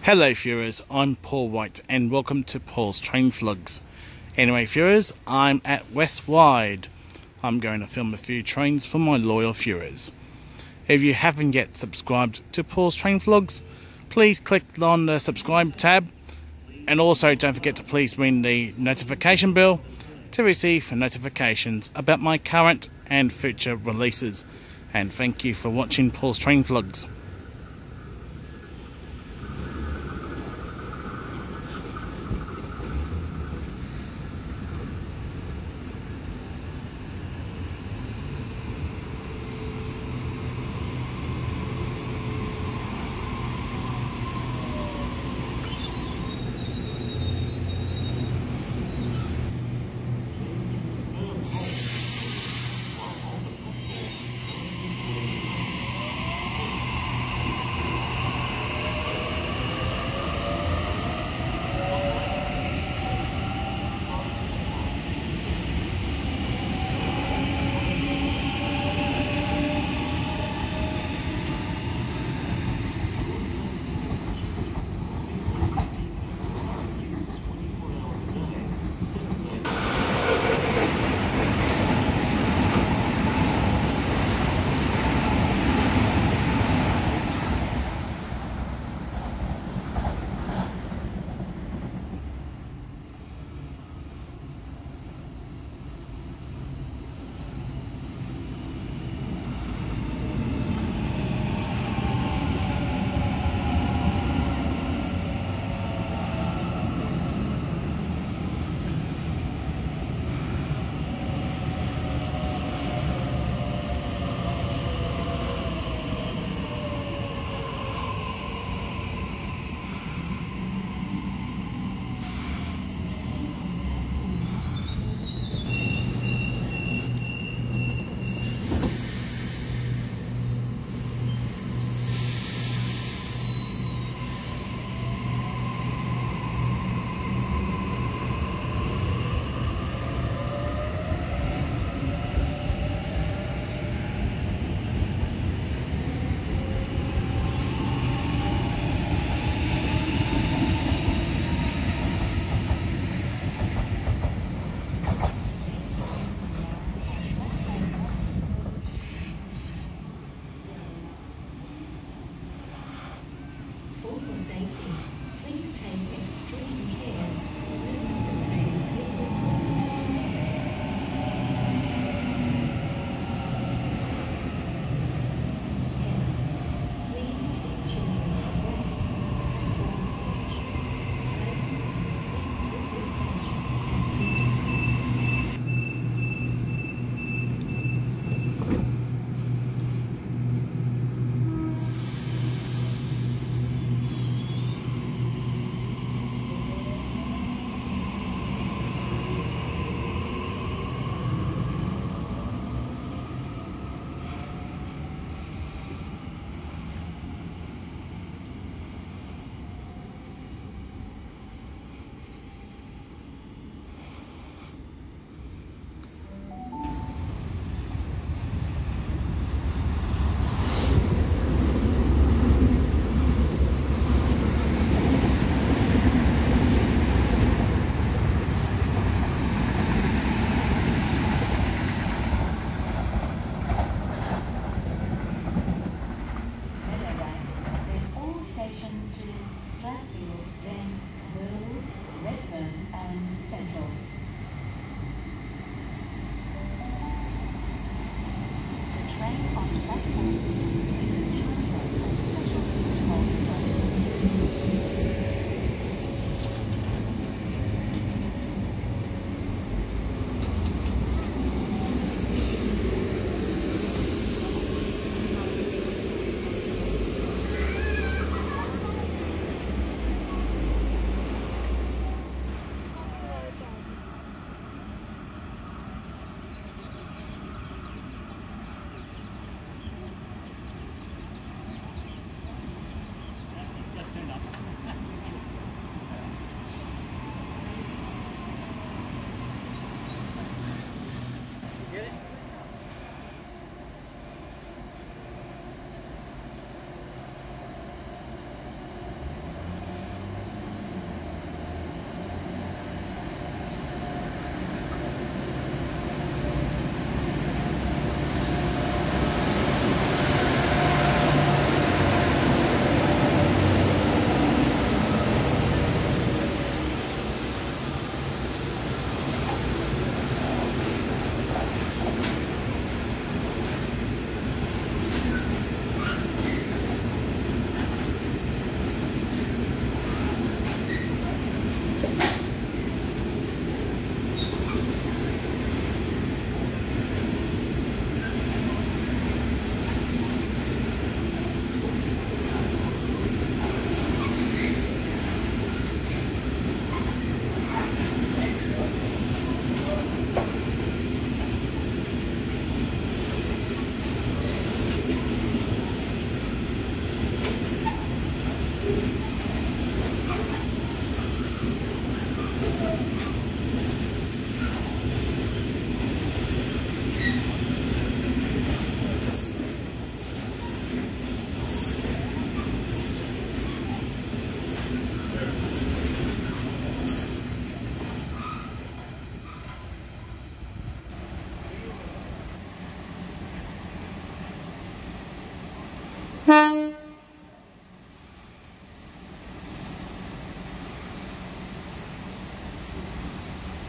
Hello viewers, I'm Paul White and welcome to Paul's Train Vlogs. Anyway viewers, I'm at West Ryde. I'm going to film a few trains for my loyal viewers. If you haven't yet subscribed to Paul's Train Vlogs, please click on the subscribe tab, and also don't forget to please ring the notification bell to receive notifications about my current and future releases. And thank you for watching Paul's Train Vlogs.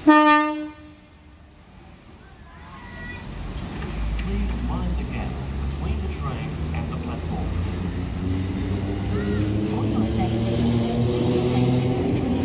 mind the gap between the train and the platform. For your safety, please take this train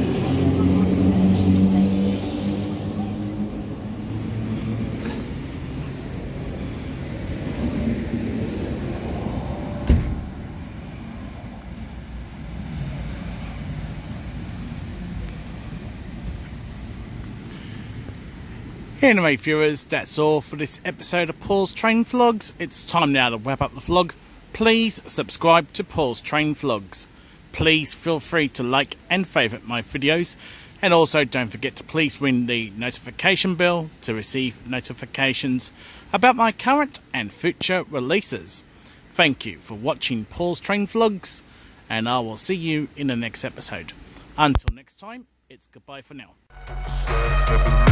Anyway viewers, that's all for this episode of Paul's Train Vlogs. It's time now to wrap up the vlog. Please subscribe to Paul's Train Vlogs. Please feel free to like and favourite my videos. And also don't forget to please ring the notification bell to receive notifications about my current and future releases. Thank you for watching Paul's Train Vlogs, and I will see you in the next episode. Until next time, it's goodbye for now.